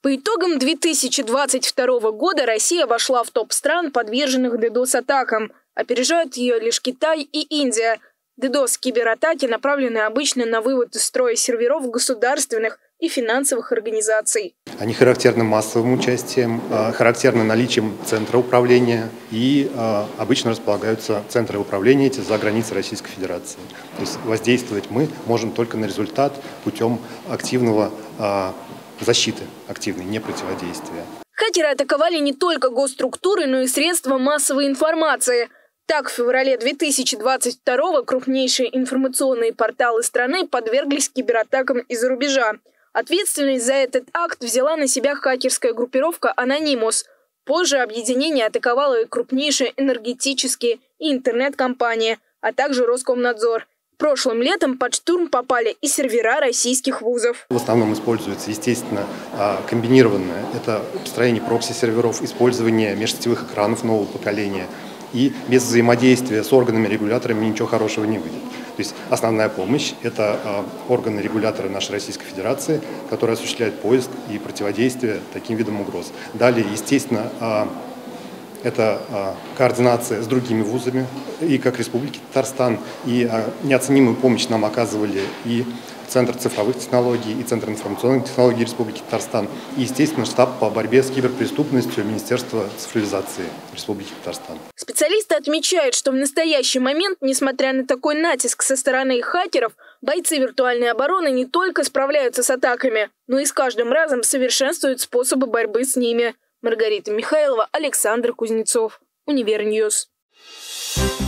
По итогам 2022 года Россия вошла в топ стран, подверженных DDoS-атакам. Опережают ее лишь Китай и Индия. DDoS-кибератаки направлены обычно на вывод из строя серверов государственных и финансовых организаций. Они характерны массовым участием, характерны наличием центра управления и обычно располагаются центры управления эти за границей Российской Федерации. То есть воздействовать мы можем только на результат путем активного защиты, активной, не противодействия. Хакеры атаковали не только госструктуры, но и средства массовой информации. Так, в феврале 2022 крупнейшие информационные порталы страны подверглись кибератакам из-за рубежа. Ответственность за этот акт взяла на себя хакерская группировка «Анонимус». Позже объединение атаковало и крупнейшие энергетические и интернет-компании, а также Роскомнадзор. Прошлым летом под штурм попали и сервера российских вузов. В основном используется, естественно, комбинированное. Это построение прокси-серверов, использование межсетевых экранов нового поколения. И без взаимодействия с органами-регуляторами ничего хорошего не выйдет. То есть основная помощь – это органы-регуляторы нашей Российской Федерации, которые осуществляют поиск и противодействие таким видам угроз. Далее, естественно, это координация с другими вузами, и как Республики Татарстан, и неоценимую помощь нам оказывали и Центр цифровых технологий, и Центр информационных технологий Республики Татарстан, и, естественно, штаб по борьбе с киберпреступностью Министерства цифровизации Республики Татарстан. Специалисты отмечают, что в настоящий момент, несмотря на такой натиск со стороны хакеров, бойцы виртуальной обороны не только справляются с атаками, но и с каждым разом совершенствуют способы борьбы с ними. Маргарита Михайлова, Александр Кузнецов, Универньюз.